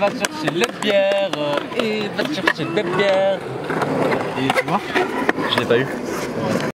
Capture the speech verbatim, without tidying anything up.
va chercher la bière, et va chercher la bière. Et tu vois, Je l'ai pas eu.